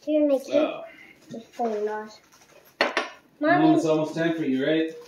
Here, my cake. Wow. It's falling off. Mom, it's almost time for you, right?